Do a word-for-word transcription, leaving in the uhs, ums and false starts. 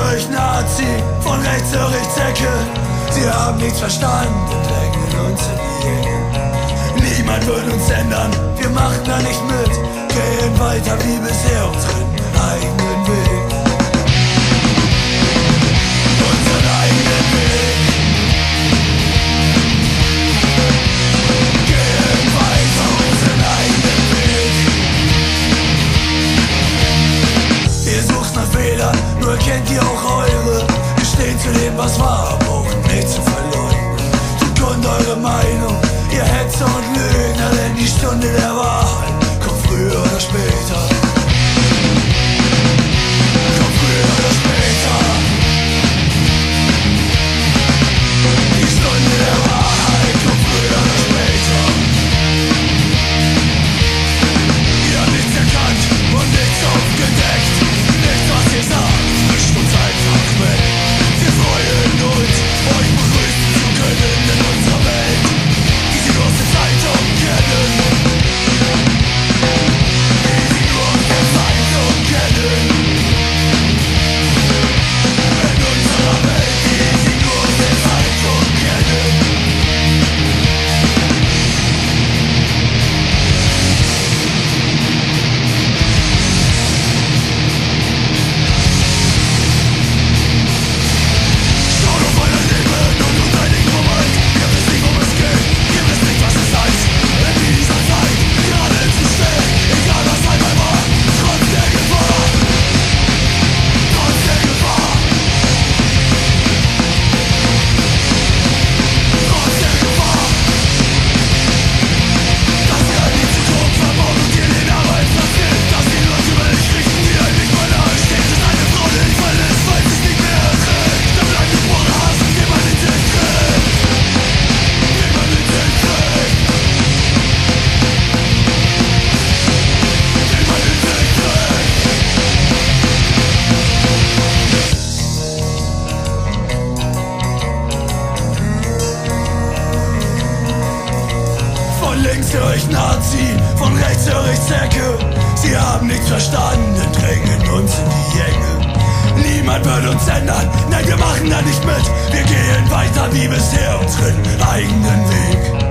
höre ich Nazi, von rechts höre ich Zecke. Sie haben nichts verstanden, drängen uns in die Enge. Niemand wird uns ändern, wir machen da nicht mit. Gehen weiter wie bisher unseren eigenen Weg. Unseren eigenen Weg. Gehen weiter unseren eigenen Weg. Ihr sucht nach Fehlern, nur kennt ihr auch eure. Wir stehen zu dem, was war, brauchen nicht zu verleugnen. Tut kund eure Meinung, ihr Hetzer und Lügner, denn die Stunde der Wahrheit kommt früher oder später. Kommt früher oder später. Die Stunde der Wahrheit kommt früher oder später. Ihr habt nichts erkannt und nichts aufgedeckt. Nichts, was ihr sagt, mischt uns einfach weg. Wir freuen uns, euch begrüßen zu können in unserer Welt, die sie nur aus der Zeitung kennen. Die sie nur aus der Zeitung kennen. In unserer Welt, die sie nur aus der Zeitung kennen. Schau auf euer Leben und tut deine Gewalt. Ihr wisst nicht, worum es geht. Ihr wisst nicht, was es heißt. In dieser Zeit gerade zu stehen, egal was einmal war. Trotz der Gefahr. Trotz der Gefahr. Trotz der Gefahr. Dass ihr all die Zukunft verbaut und ihr den Arbeit passiert. Dass die Leute über dich richten, die euch nicht mal nahe steht. Dass eine Frau dich verlässt, weil sie es nicht mehr erträgt. Dann bleibt die Spur Hass, den man in sich trägt. Den man in sich trägt. Den man in sich trägt. Von links höre ich Nazi, von rechts höre ich Zecke. Sie haben nichts verstanden, drängen uns in die Enge. Niemand wird uns ändern, nein, wir machen da nicht mit. Wir gehen weiter wie bisher unseren eigenen Weg.